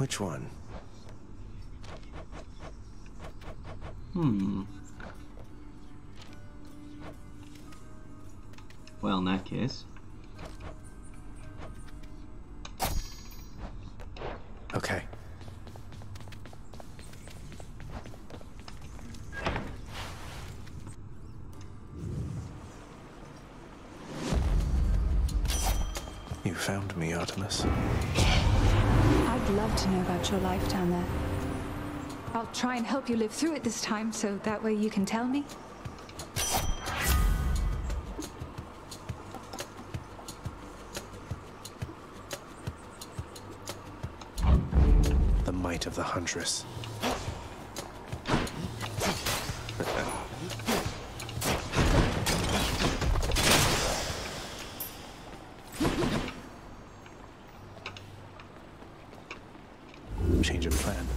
Which one? Well, in that case... Okay. You found me, Artemis. I'd love to know about your life down there. I'll try and help you live through it this time, so that way you can tell me. The might of the Huntress. Change of plan.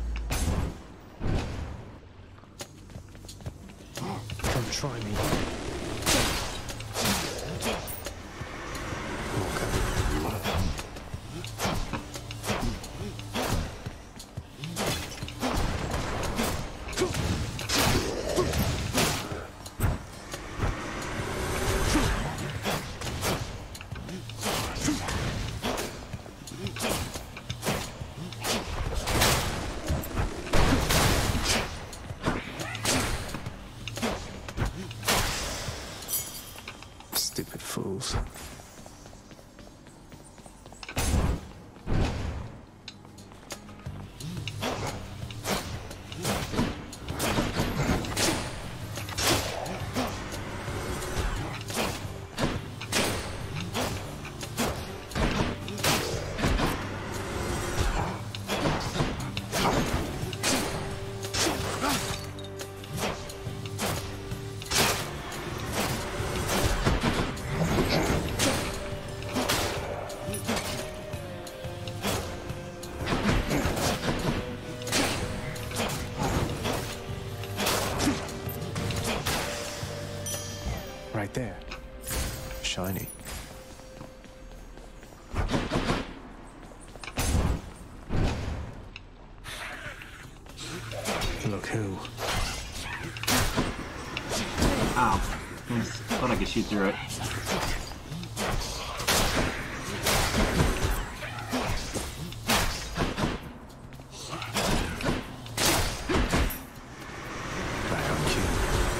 Come try me. Stupid fools. Right there. Shiny. Look who. Ow. I thought I could shoot through it. Back on cue.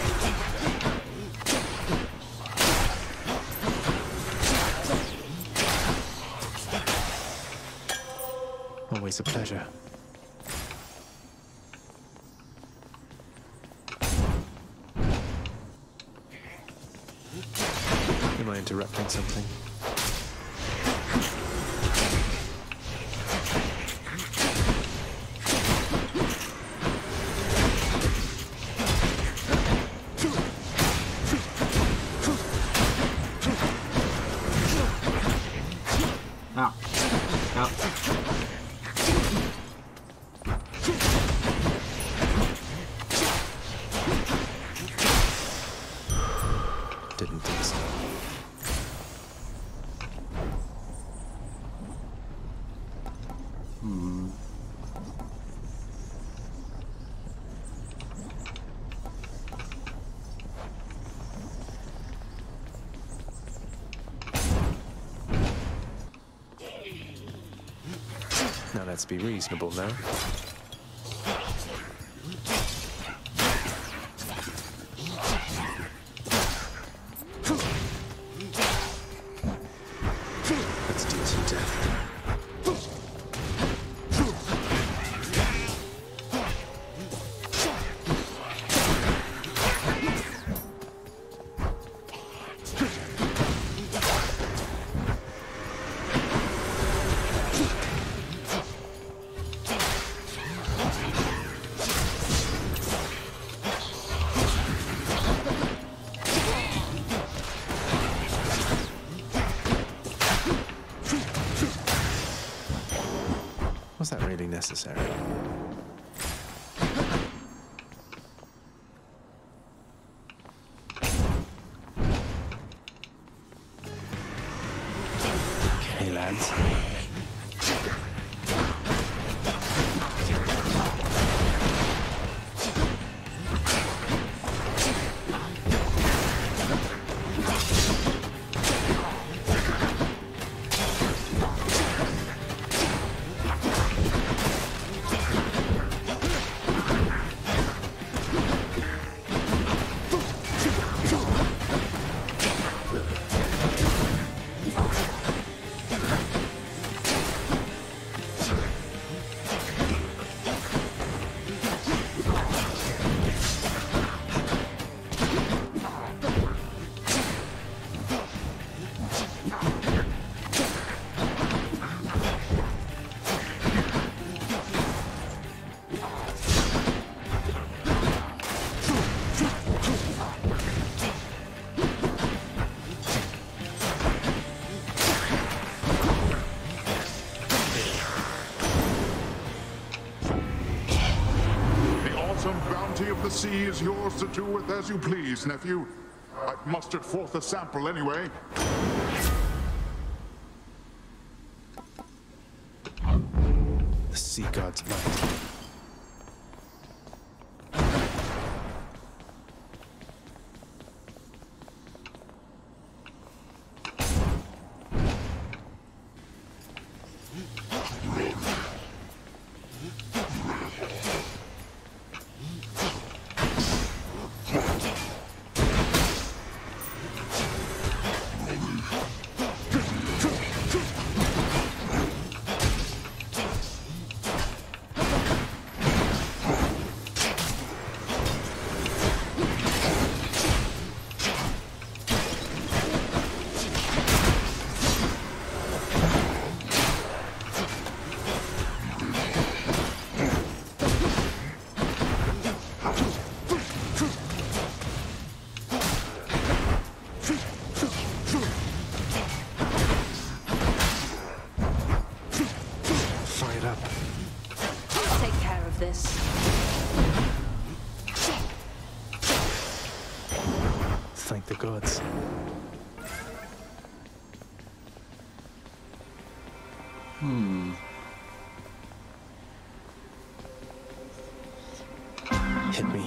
Always a pleasure. Am I interrupting something? Ow. Ow. Didn't think so. Now let's be reasonable now. Let's deal some death. Was that really necessary? Okay, lads. sea is yours to do with as you please, nephew. I've mustered forth a sample anyway. The sea god's might. Thank the gods. Hit me.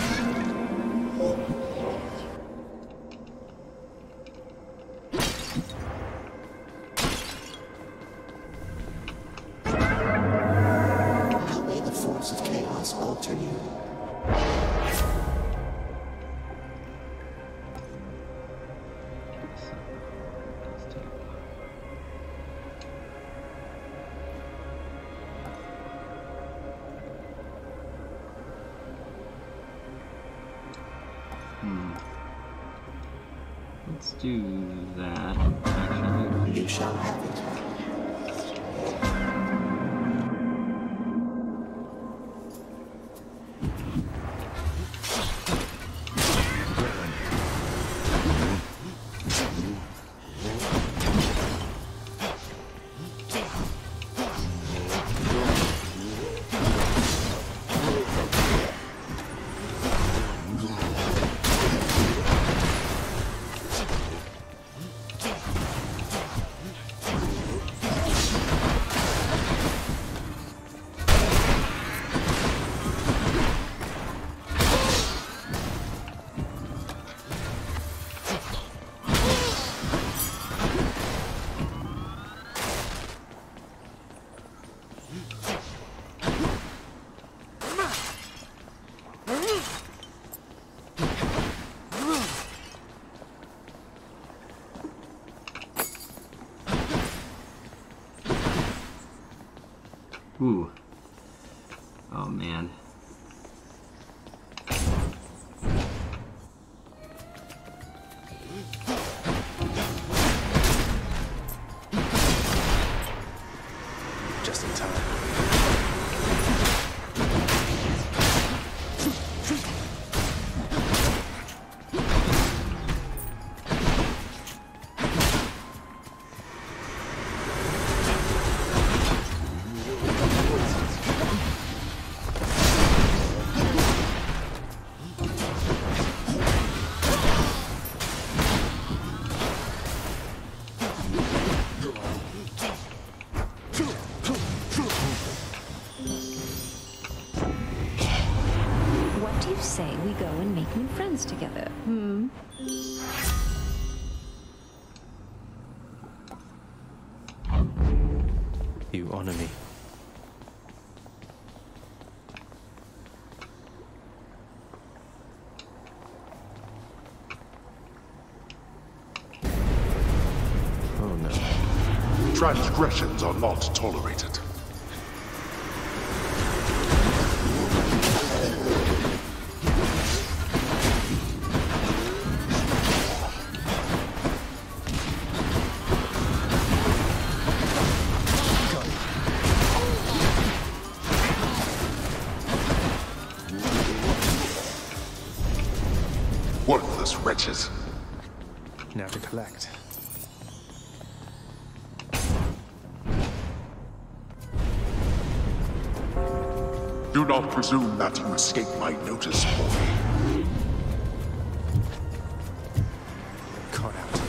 How may the force of chaos alter you? Let's do that, actually. You shall have it. Ooh. Oh man. Just in time. What do you say we go and make new friends together? You honor me. Oh no. Transgressions are not tolerated. Worthless wretches. Now to collect. Do not presume that you escape my notice, boy. Caught out.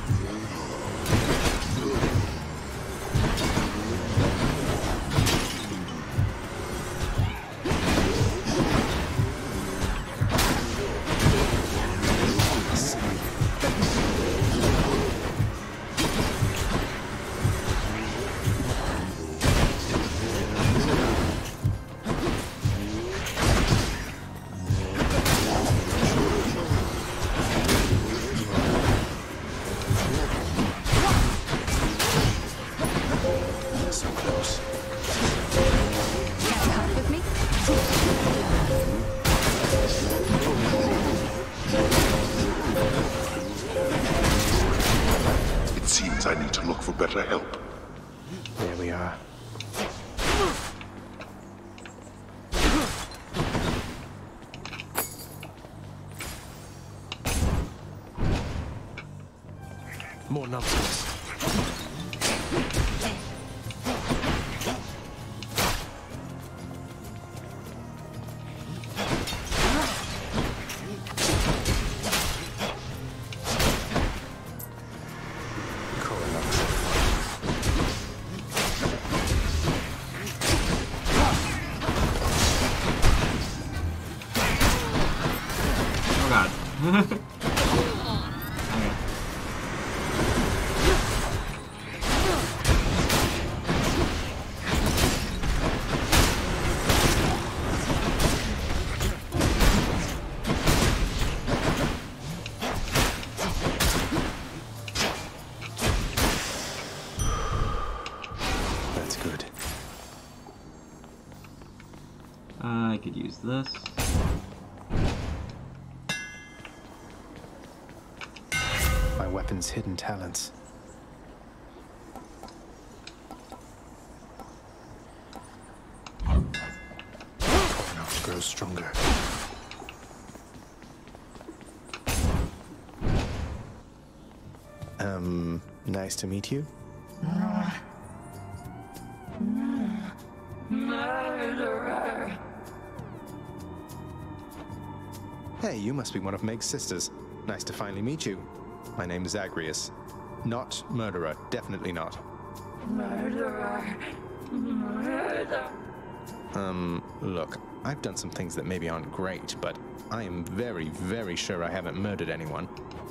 So close. Can't help with me? It seems I need to look for better help. There we are. More nonsense. Oh god. Okay. That's good. I could use this. My weapon's hidden talents. Koronov grows stronger. Nice to meet you. Hey, you must be one of Meg's sisters. Nice to finally meet you. My name is Zagreus. Not murderer, definitely not. Look, I've done some things that maybe aren't great, but I am very, very sure I haven't murdered anyone.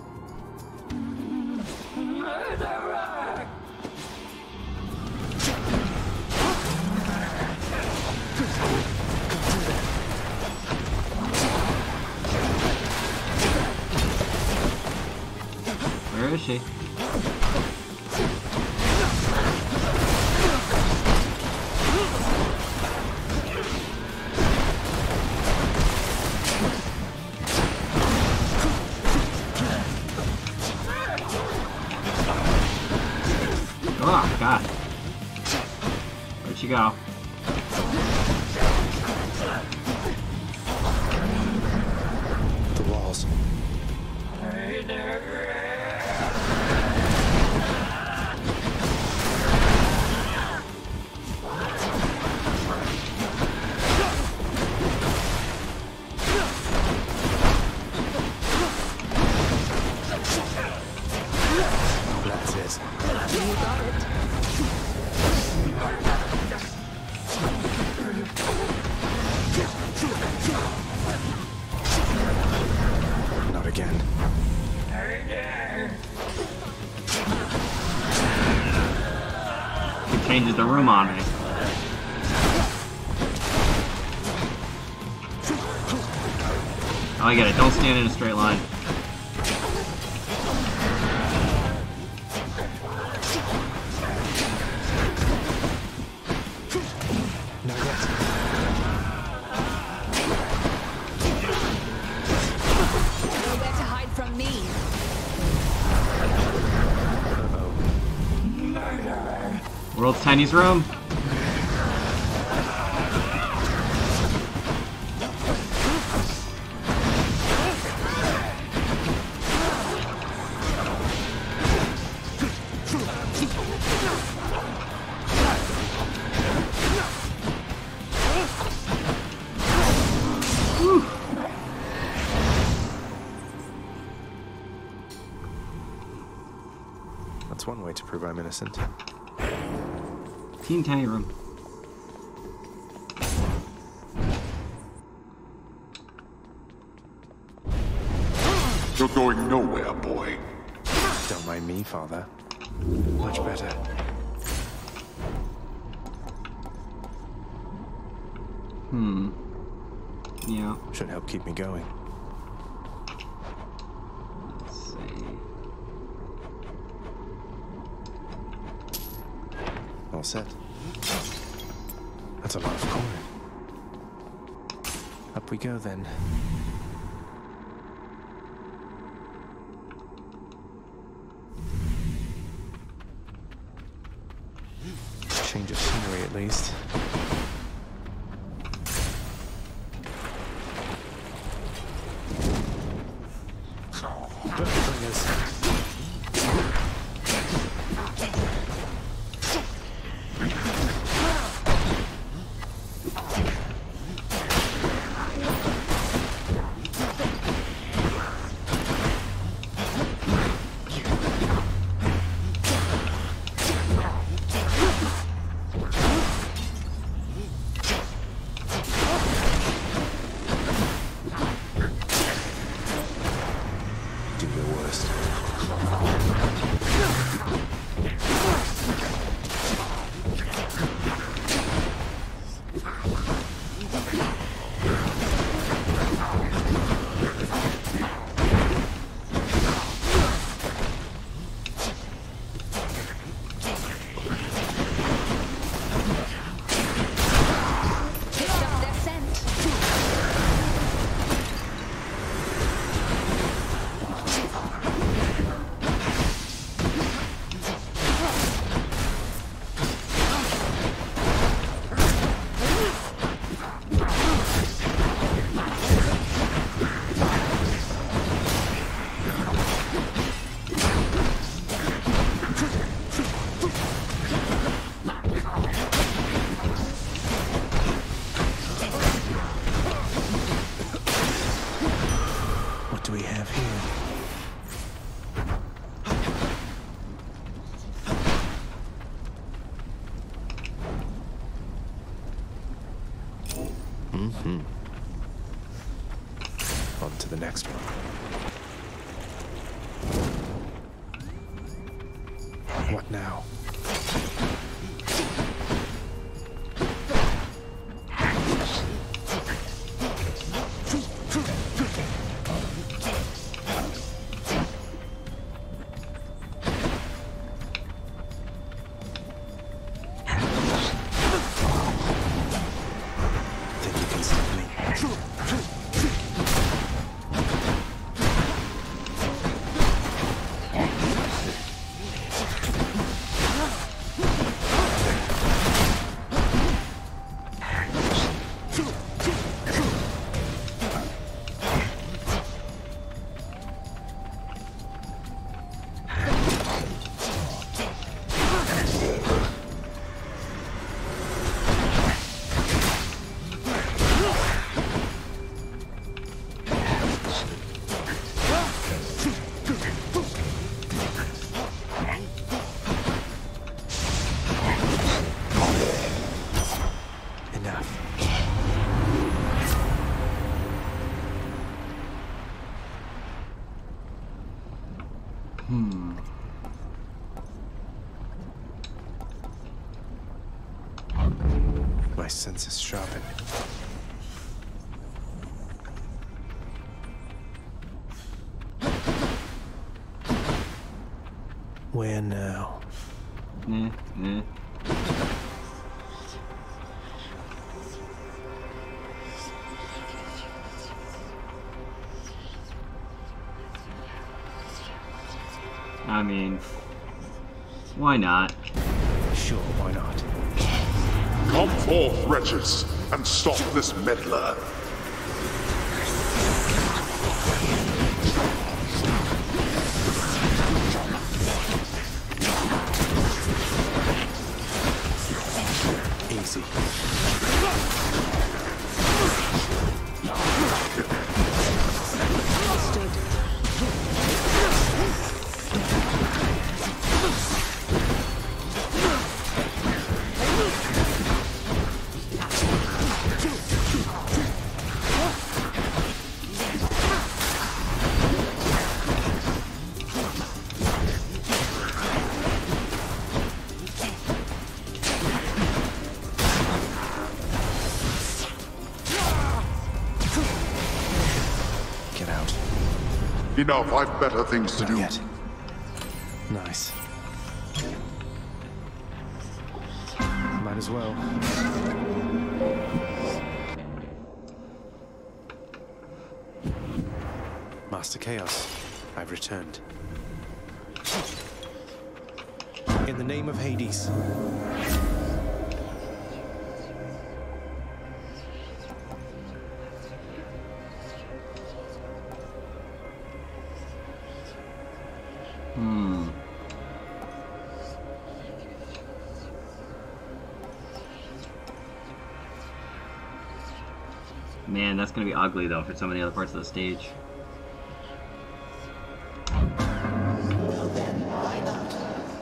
Where is she? Oh god. Where'd she go? The walls. That's it. You got it. Not again. It changes the room on me. Oh, I get it. Don't stand in a straight line. Not yet. Nowhere to hide from me. World's tiniest room. That's one way to prove I'm innocent. Teeny tiny room. You're going nowhere, boy. Don't mind me, Father. Much better. Yeah. Should help keep me going. Let's see. All set. That's a lot of coin. Up we go then. Change of scenery at least. Do your worst. Picked up their scent. What do we have here? On to the next one. What now? Think you can stop me? Enough. My senses sharpen. Where now? I mean, why not? Sure, why not? Come forth, wretches, and stop this meddler. Easy. Understood. Enough, I've better things to do. Yet. Nice. Might as well. Master Chaos, I've returned. In the name of Hades. Man, that's gonna be ugly though for so many other parts of the stage. Well then, why not?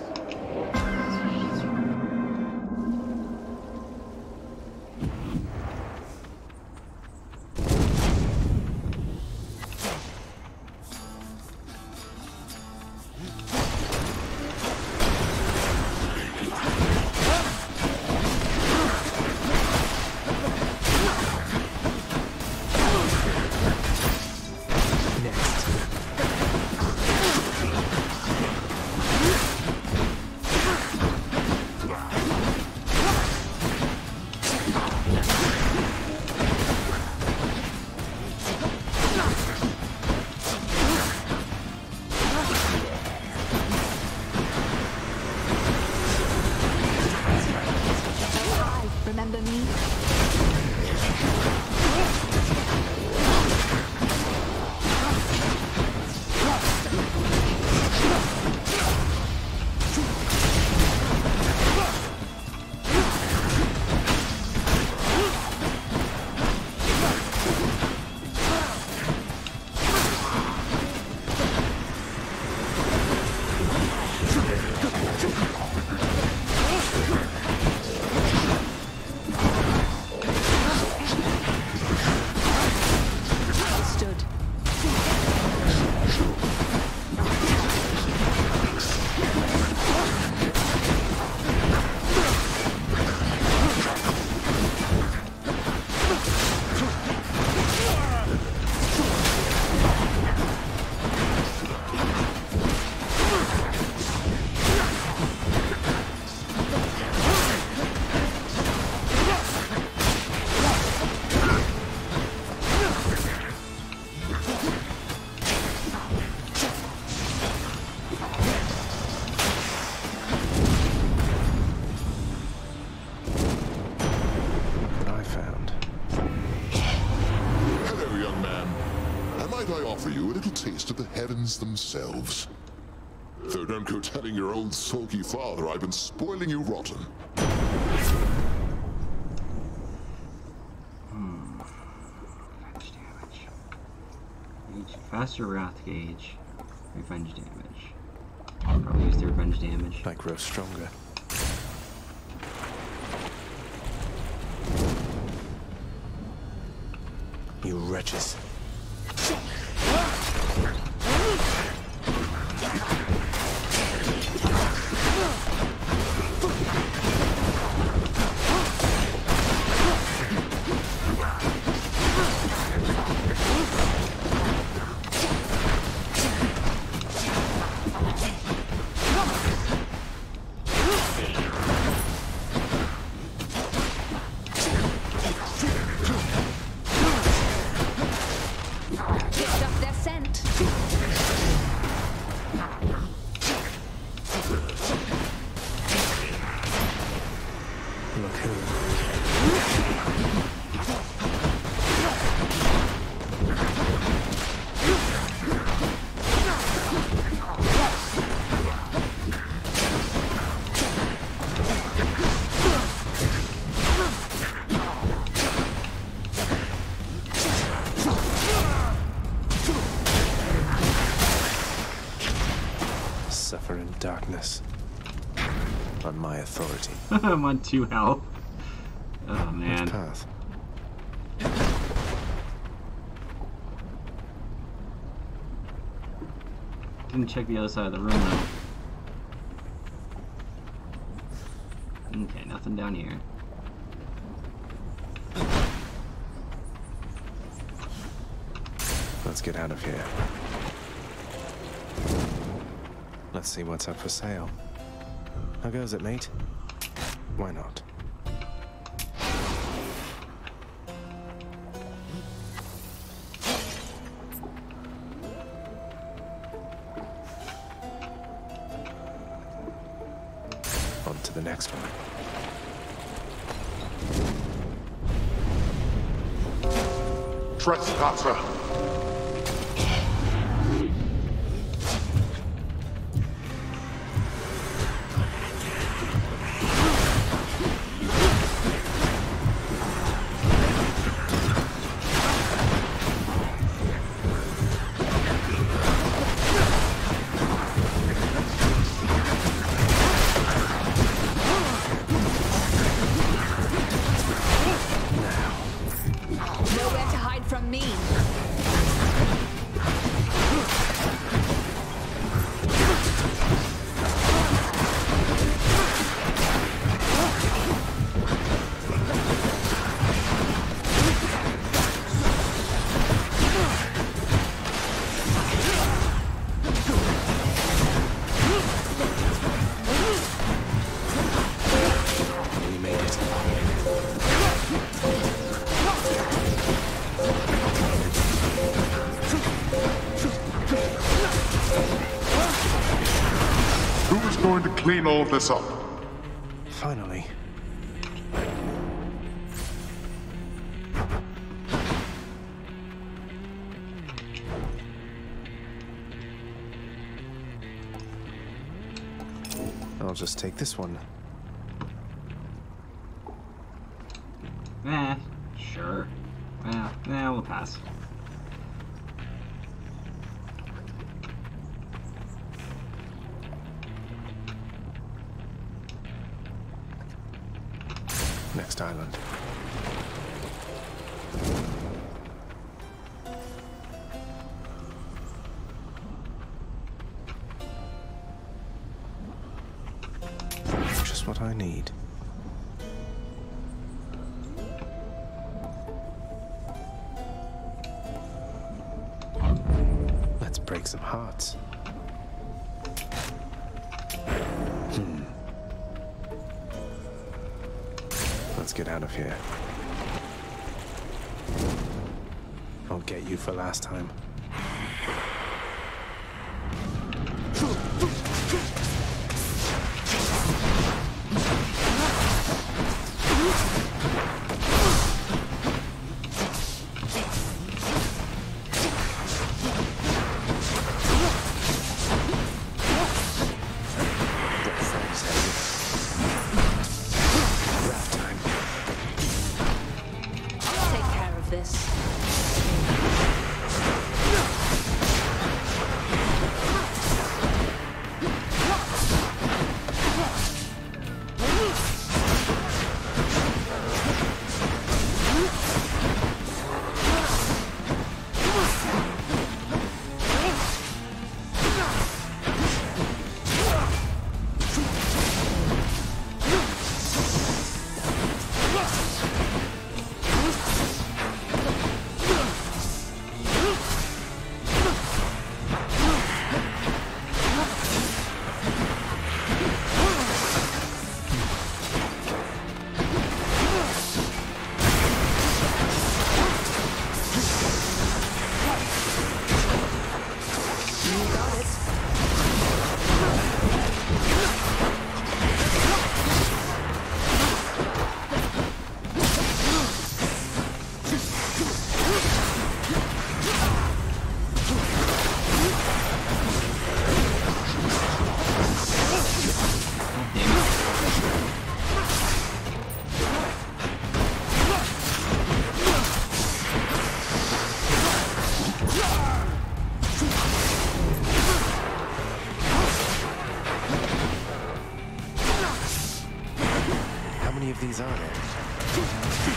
Remember me? I offer you a little taste of the heavens themselves. Though don't go telling your old sulky father I've been spoiling you rotten. Revenge damage. Gauge faster wrath gauge. Revenge damage. I'll probably use the revenge damage. I grow stronger. You wretches. Suffer in darkness. On my authority. I'm on 2 health. Oh man. Which path? Didn't check the other side of the room though. Okay, nothing down here. Let's get out of here. Let's see what's up for sale. How goes it, mate? Why not? On to the next one. Trespasser! Nowhere to hide from me. We made it. Who is going to clean all this up? Finally. I'll just take this one. Sure. Well, we'll pass. Next island. Just what I need. Let's break some hearts. Let's get out of here. I'll get you for last time. Take care of this. How many of these are there?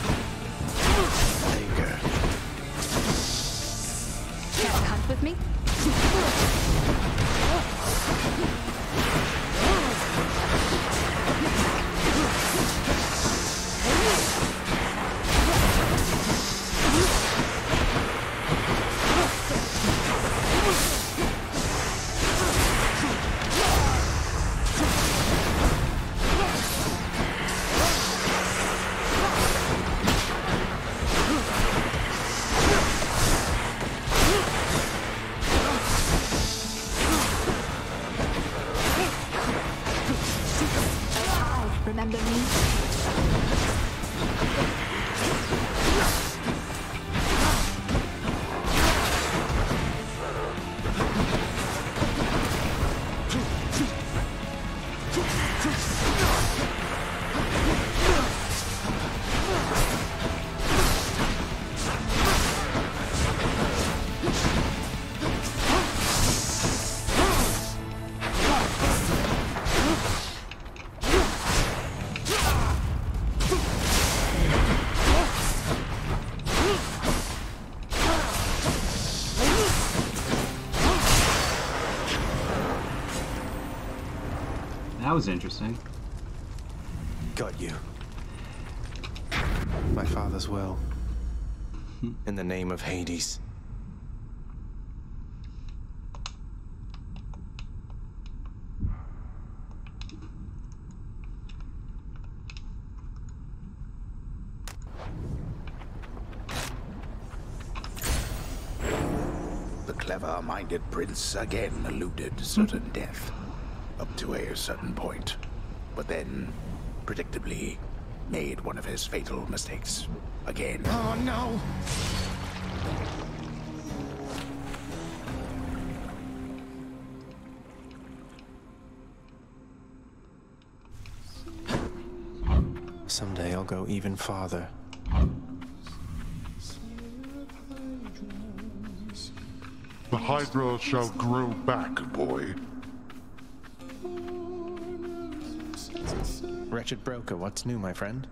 There you go. Care to hunt with me? Remember me? That was interesting. Got you. My father's will. In the name of Hades. The clever-minded prince again eluded certain death, up to a certain point, but then, predictably, made one of his fatal mistakes. Again. Oh no! Someday I'll go even farther. The Hydra shall grow back, boy. Wretched broker, what's new, my friend?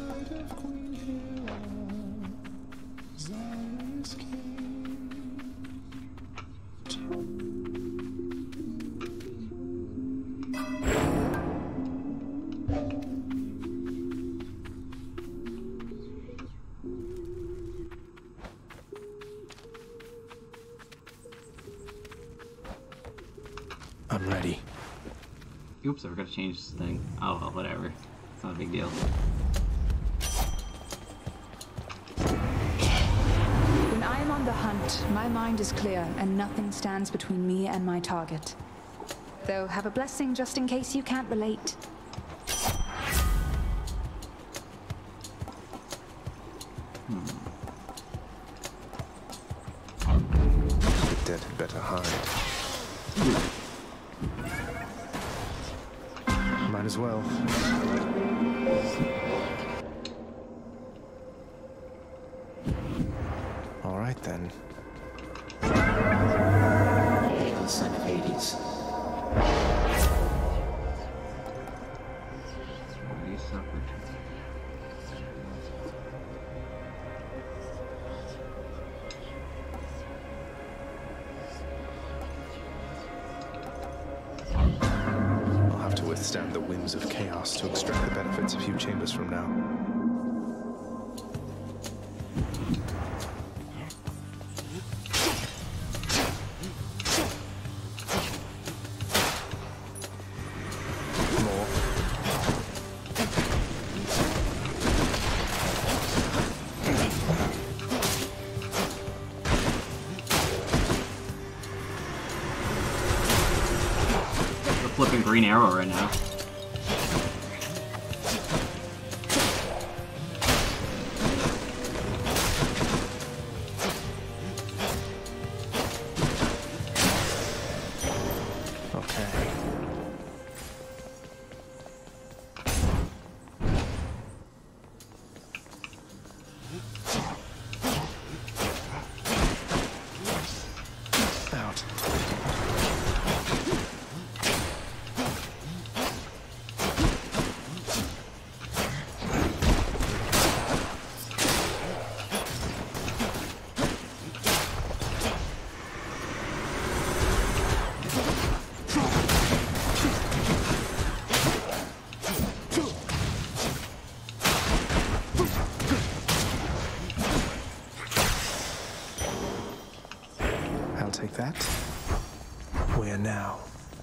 I'm ready. Oops, I forgot to change this thing. Oh, well, whatever. It's not a big deal. When I am on the hunt, my mind is clear and nothing stands between me and my target. Though have a blessing just in case you can't relate. The dead had better hide. Might as well. All right then. Hail, son of Hades. Already suffered. I'll have to withstand the whims of chaos to extract the benefits a few chambers from now. Flipping green arrow right now. Okay. Out. take that. Where now?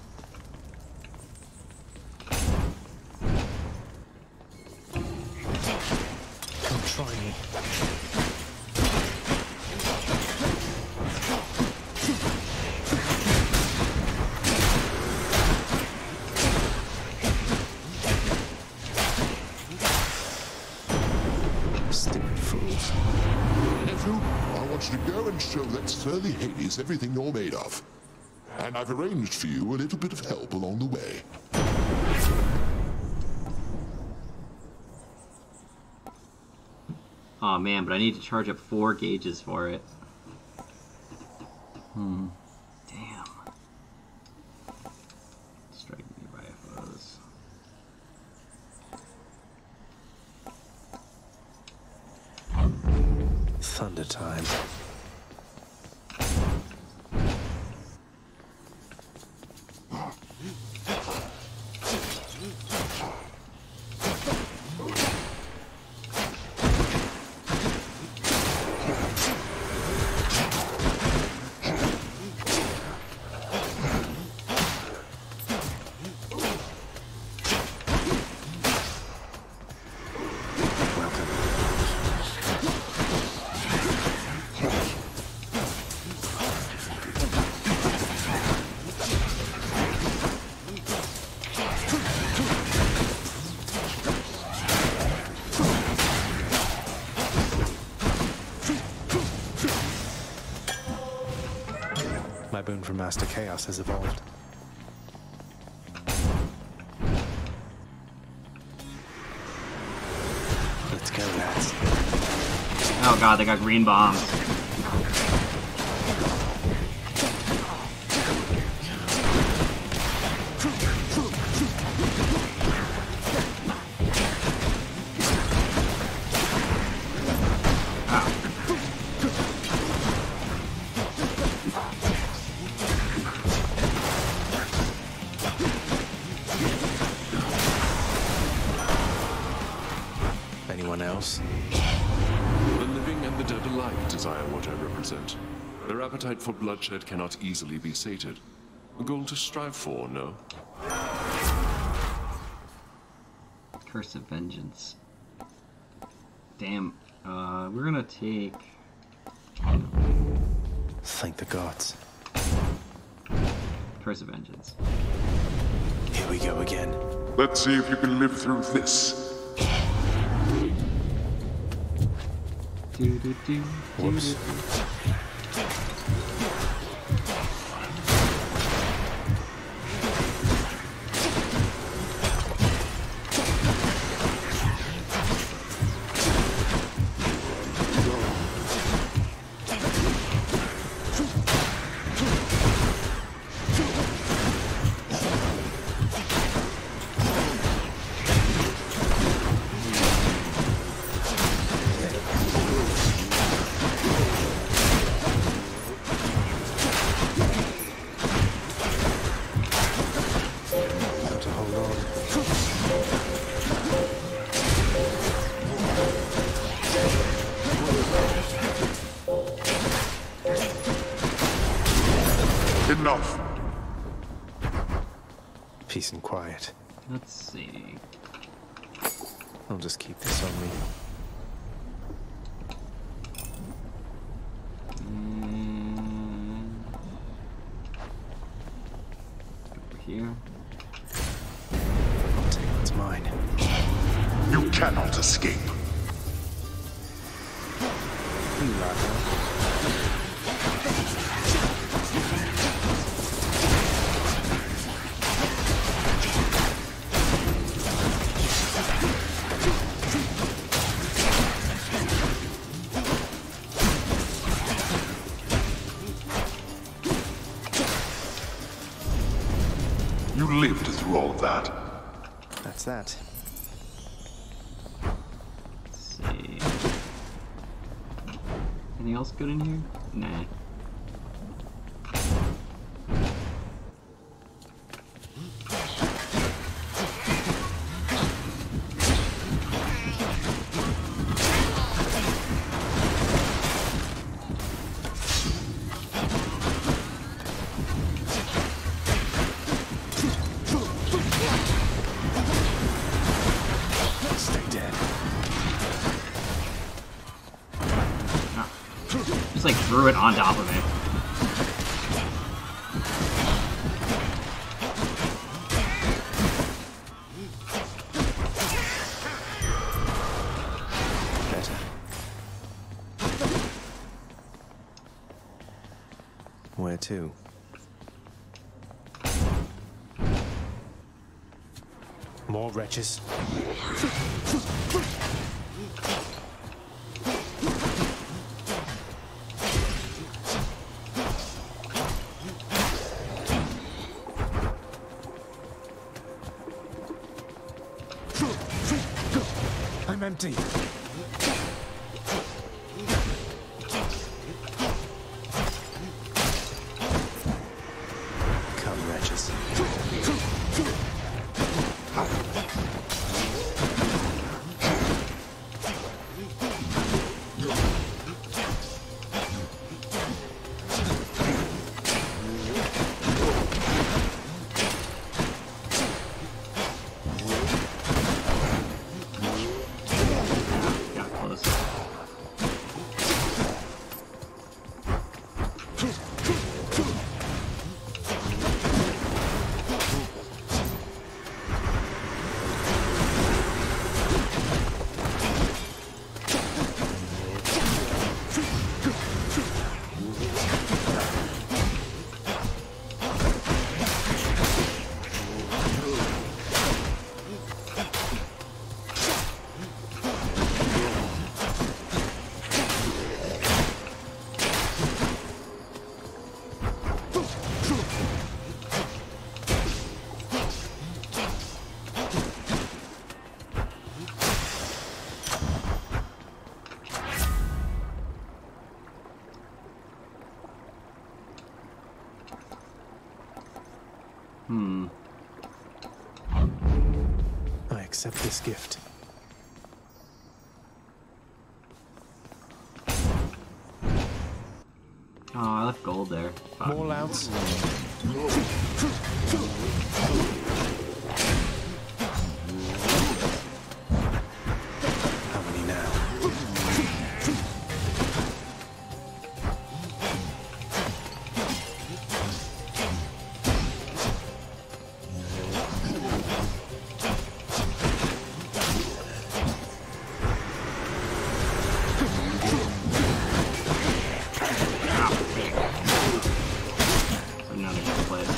Come try me. Stupid fools. Nephew, I want you to go and show that surly Hades everything you're made of. And I've arranged for you a little bit of help along the way. Oh man, but I need to charge up 4 gauges for it. Damn. Strike nearby foes. Thunder time. My boon from Master Chaos has evolved. Let's go, lads. Oh god, they got green bombs. Anyone else? The living and the dead alike desire what I represent. Their appetite for bloodshed cannot easily be sated. A goal to strive for, no? Curse of Vengeance. Damn. We're gonna take... Thank the gods. Curse of Vengeance. Here we go again. Let's see if you can live through this. Whoops. Enough. Peace and quiet. Let's see. I'll just keep this on me. Over here. I'll take what's mine. You cannot escape. You lived through all of that. That's that. Let's see. Anything else good in here? Nah. threw it on top of me. Better. Where to? More wretches. I'm empty. Come, wretches. Got close. I accept this gift. Oh, I left gold there. Fuck. More louts. How many now? Another good place.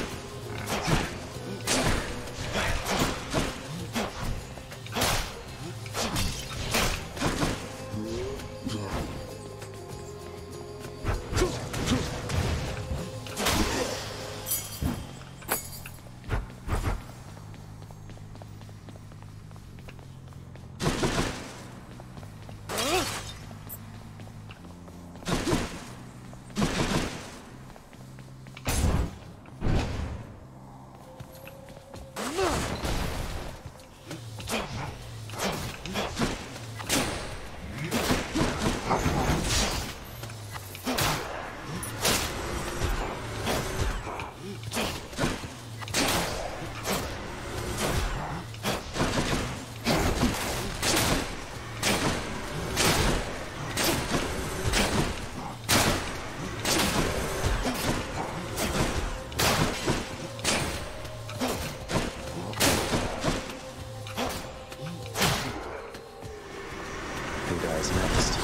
Who dies next?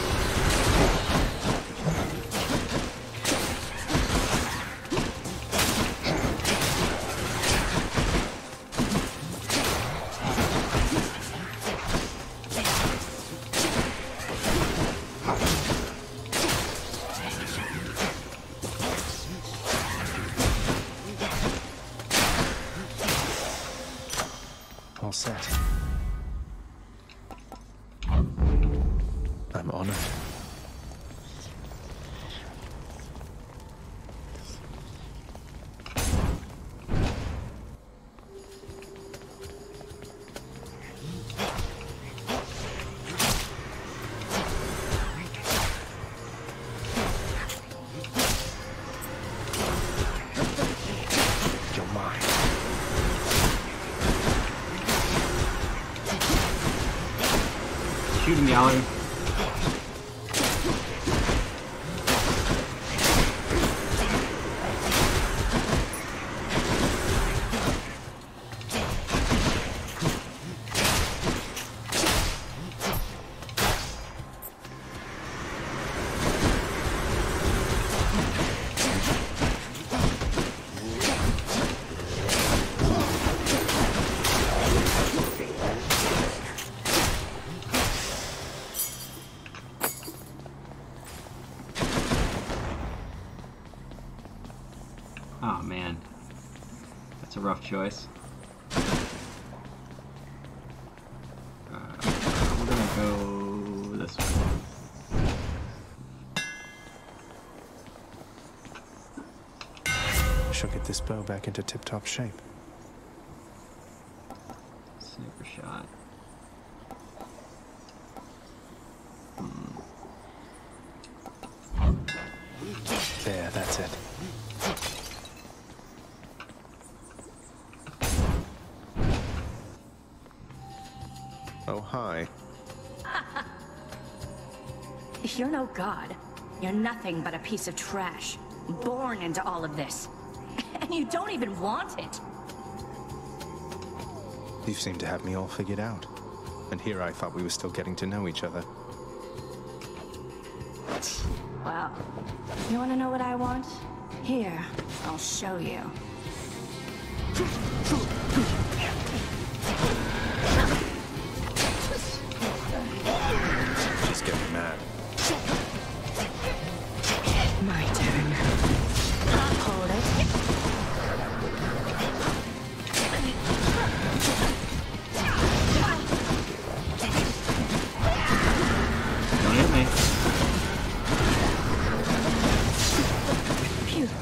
All set. I'm honored. You're mine. Shooting gallery. Oh man, that's a rough choice. We're gonna go this way. I shall get this bow back into tip-top shape. Sniper shot. There, that's it. Oh, hi. If you're no god, you're nothing but a piece of trash, born into all of this. And you don't even want it. You seem to have me all figured out. And here I thought we were still getting to know each other. Well, you want to know what I want? Here, I'll show you. She's getting mad. My turn. Hold it. Don't hit me. Phew.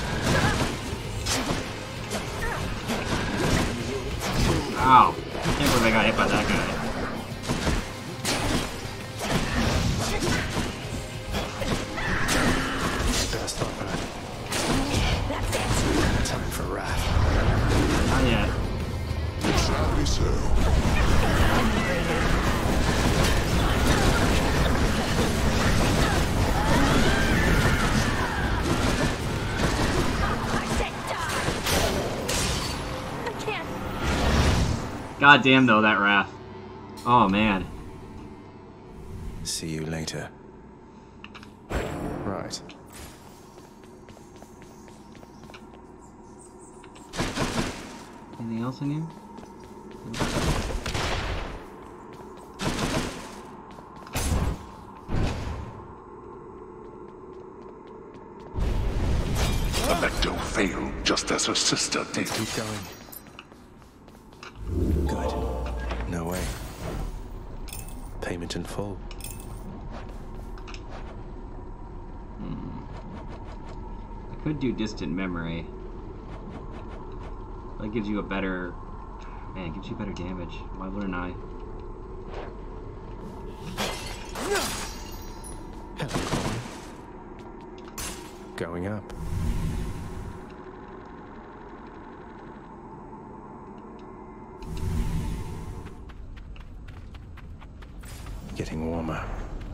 Ow. I can't believe I got hit by that guy. Better stop her. That's it. Time for wrath. Not yet. It shall be so. I said die. I can't. God damn though, that wrath. Oh man. See you later. Right. Anything else in here? Alecto failed just as her sister did. Keep going. Good. No way. Payment in full. I could do distant memory. That gives you a better... Man, it gives you better damage. Why wouldn't I? Hello, Colin. Going up. Getting warmer.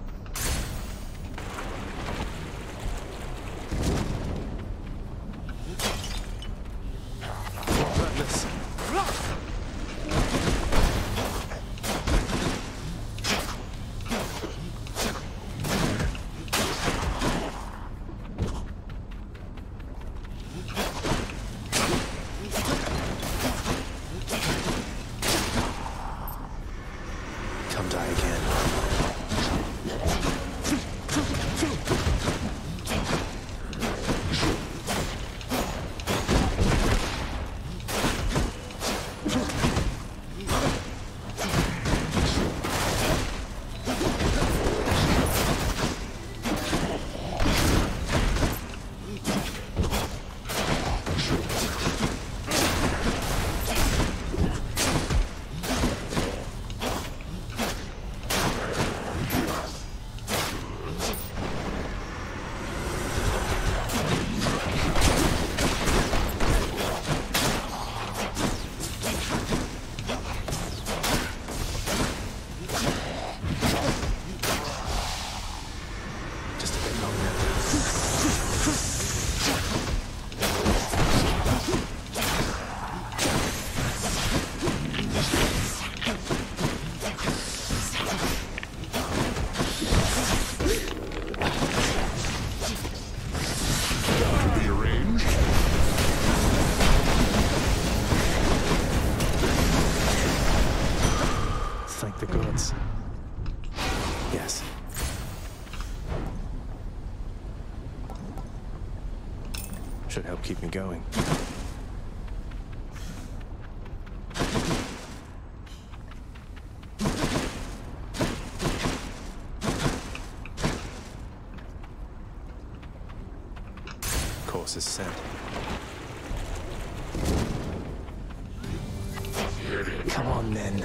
Atlas. Come die again. keep me going. Course is set. Come on, then.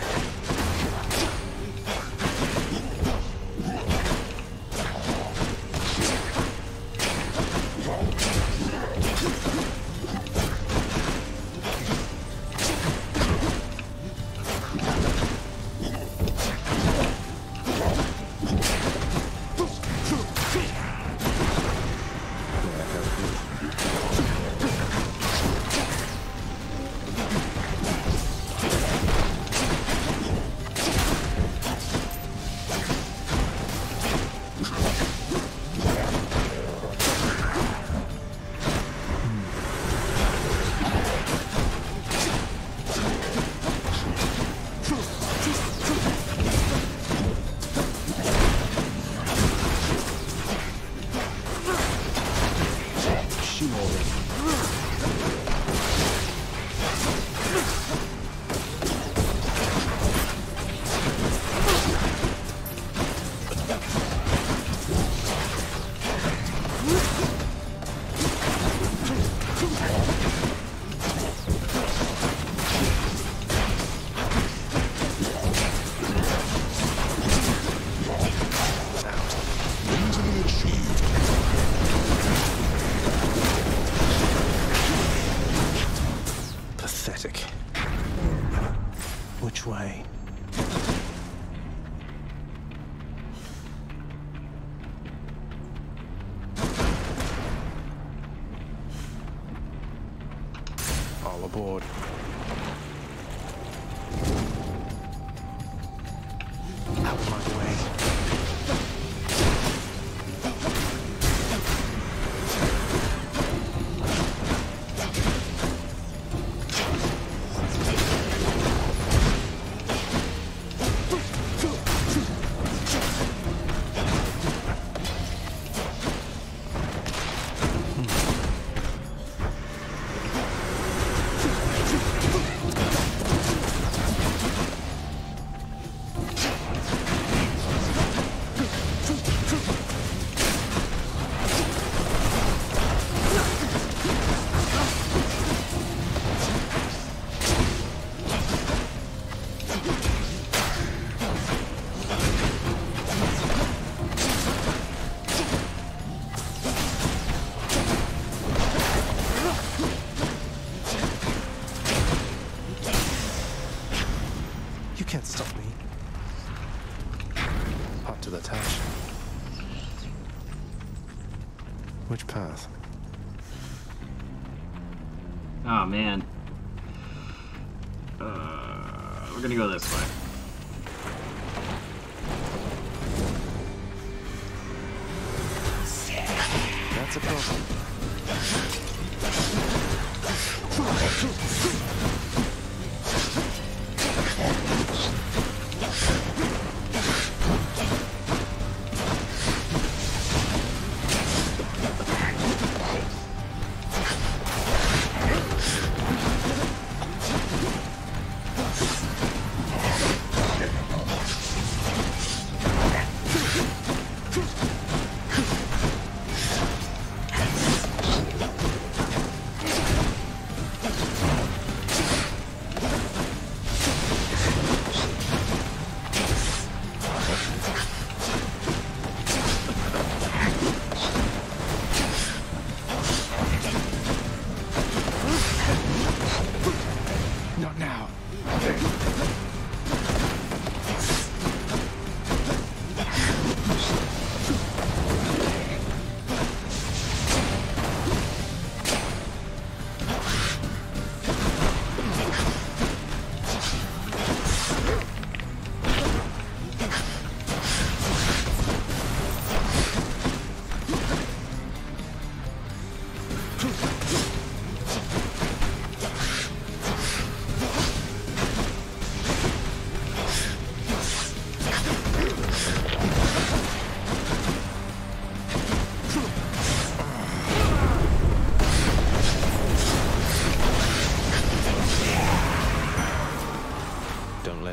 Which way? All aboard. Out of my way. You can't stop me. Hot to the touch. Which path? Oh man. We're gonna go this way. That's a problem.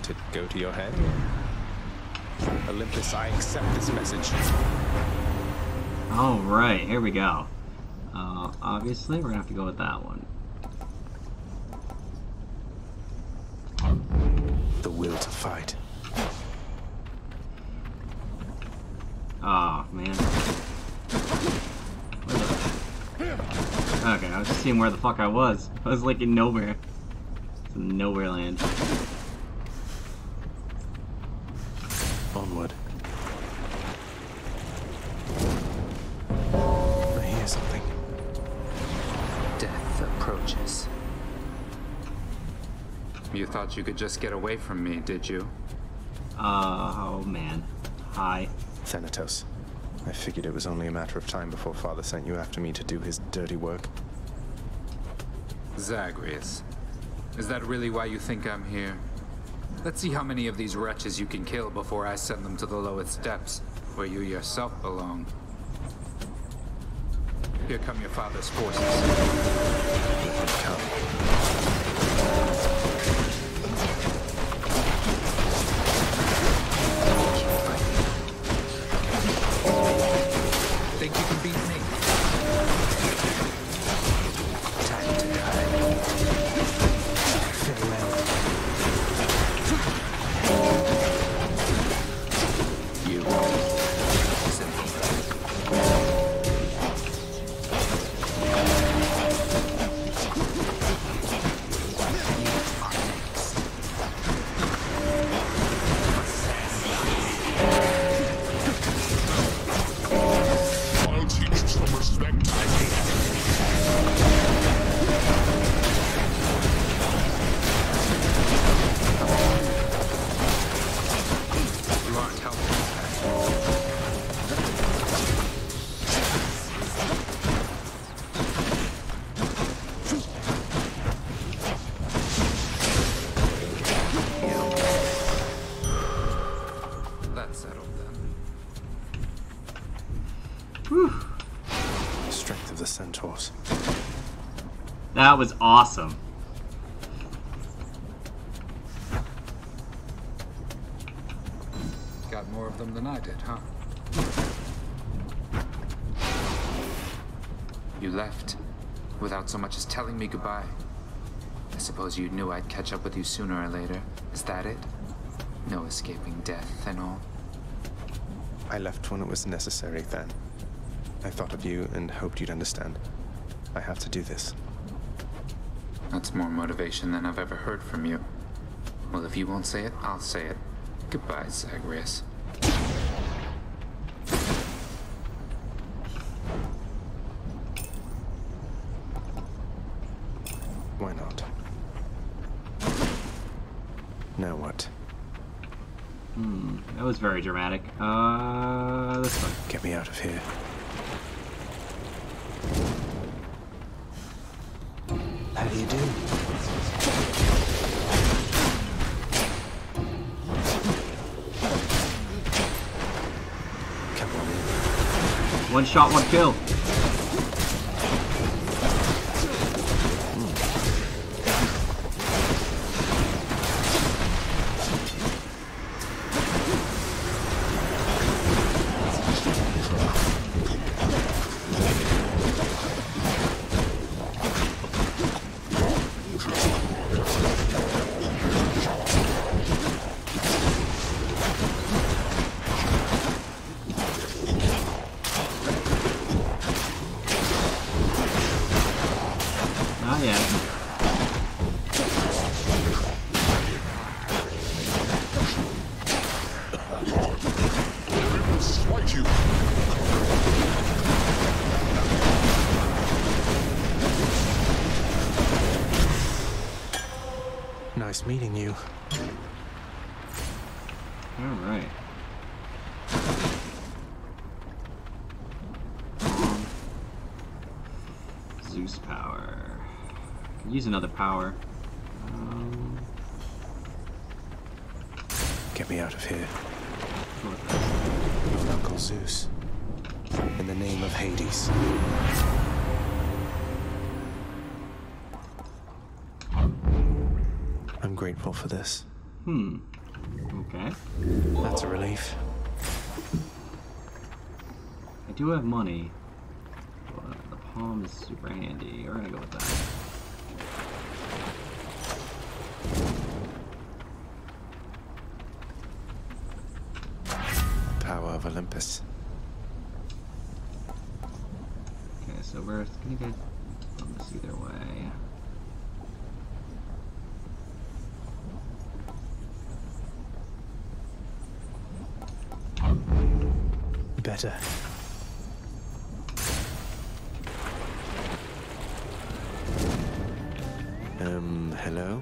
let it go to your head? Olympus, I accept this message. Alright, here we go. Obviously, we're gonna have to go with that one. The will to fight. Oh, man. Okay, I was just seeing where the fuck I was. I was like in nowhere. It's in nowhere land. Onward. I hear something. Death approaches. You thought you could just get away from me, did you? Oh man. Hi. Thanatos. I figured it was only a matter of time before Father sent you after me to do his dirty work. Zagreus. Is that really why you think I'm here? Let's see how many of these wretches you can kill before I send them to the lowest depths, where you yourself belong. Here come your father's forces. Let them come. Think you can beat me? Time to die. Farewell. You. I'll teach you some respect. You aren't helping. That's settled then. The strength of the centaurs. That was awesome. Got more of them than I did, huh? You left without so much as telling me goodbye. I suppose you knew I'd catch up with you sooner or later. Is that it? No escaping death and all? I left when it was necessary, Than. I thought of you and hoped you'd understand. I have to do this. That's more motivation than I've ever heard from you. Well, if you won't say it, I'll say it. Goodbye, Zagreus. Why not? Now what? That was very dramatic. This one. Get me out of here. How do you do? Come on in. One shot, one kill. Not yet. Smite you. Nice meeting you. Alright. Zeus power. Could use another power. Get me out of here. Sure. Your Uncle Zeus. In the name of Hades. I'm grateful for this. Okay. That's a relief. I do have money, but the palm is super handy. We're gonna go with that. Power of Olympus. Okay, so we're gonna get on this either way. Better. Hello?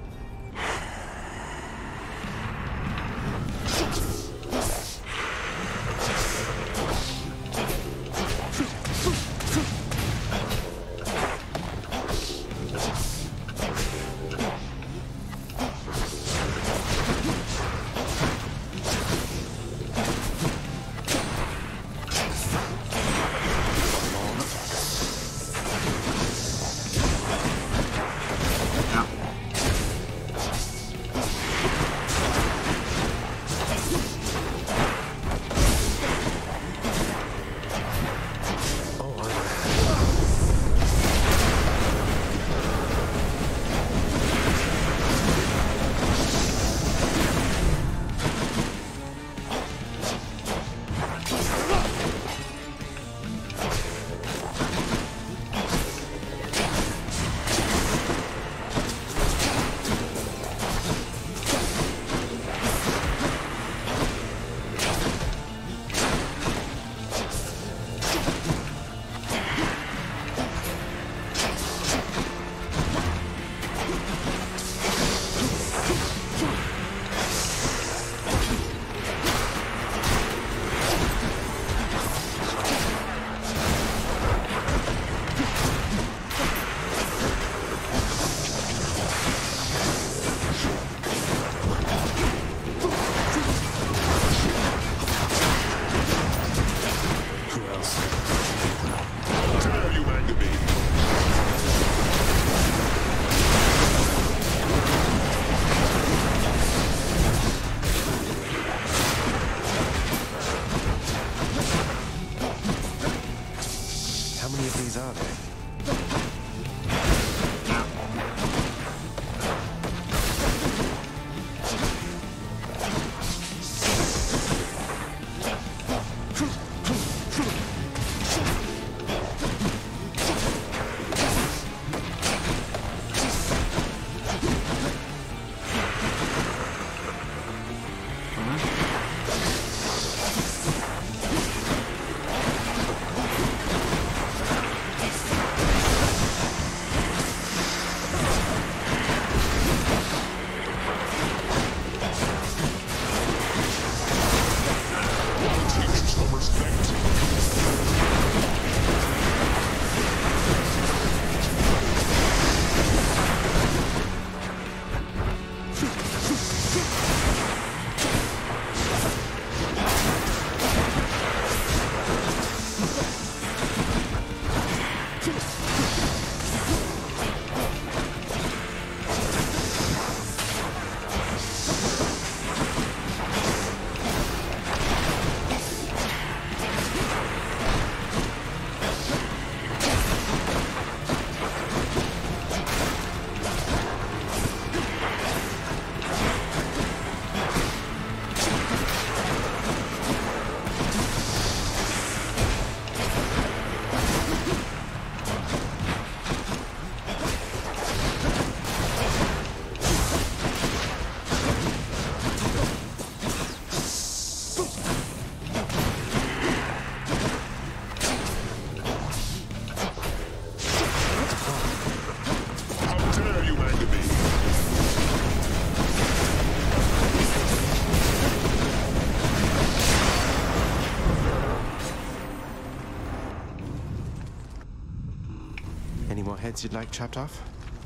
Any more heads you'd like chopped off?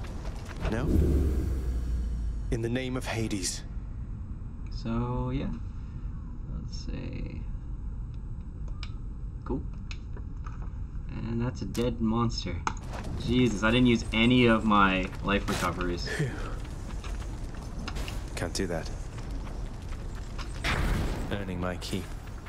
No? In the name of Hades. So, yeah. Let's see. Cool. And that's a dead monster. Jesus, I didn't use any of my life recoveries. Can't do that. earning my keep.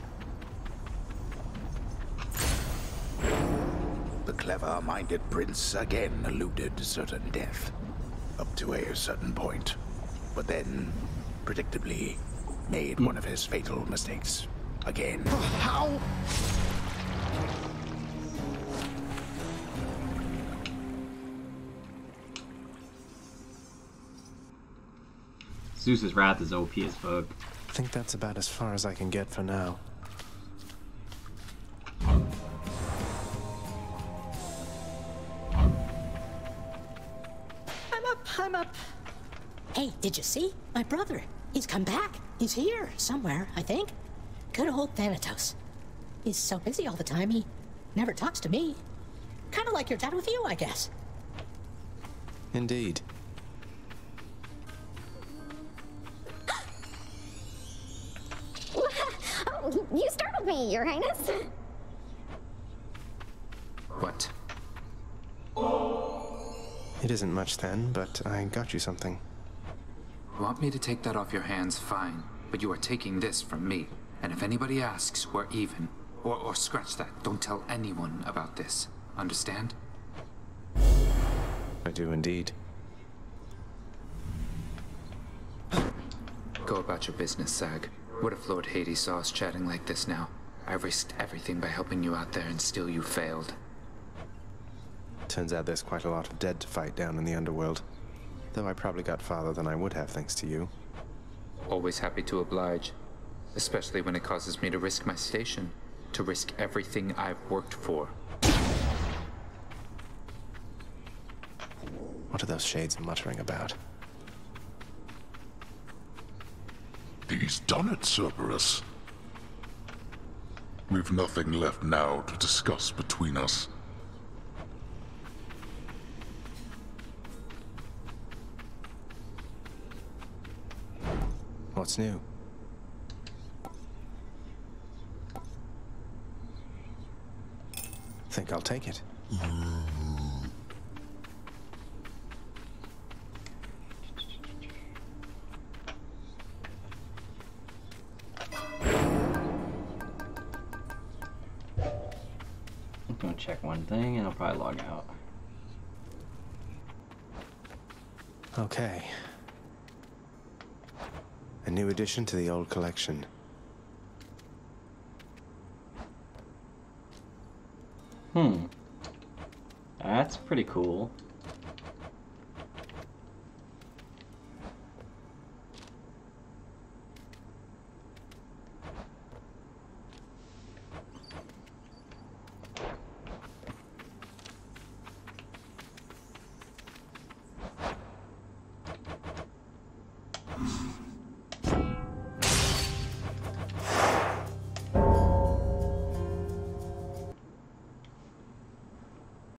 The clever-minded prince again eluded certain death, up to a certain point, but then, predictably, made one of his fatal mistakes again. How? Zeus's wrath is OP as fuck. I think that's about as far as I can get for now. I'm up. Hey, did you see? My brother. He's come back. He's here, somewhere, I think. Good old Thanatos. He's so busy all the time, he never talks to me. Kind of like your dad with you, I guess. Indeed. Oh, you startled me, Your Highness. What? It isn't much then, but I got you something. Want me to take that off your hands? Fine. But you are taking this from me. And if anybody asks, we're even. Or scratch that. Don't tell anyone about this. Understand? I do indeed. Go about your business, Zag. What if Lord Hades saw us chatting like this now? I risked everything by helping you out there and still you failed. Turns out there's quite a lot of dead to fight down in the underworld. Though I probably got farther than I would have thanks to you. Always happy to oblige. Especially when it causes me to risk my station. To risk everything I've worked for. What are those shades muttering about? He's done it, Cerberus. We've nothing left now to discuss between us. What's new? Think I'll take it. I'm gonna check one thing and I'll probably log out. Okay. A new addition to the old collection. That's pretty cool.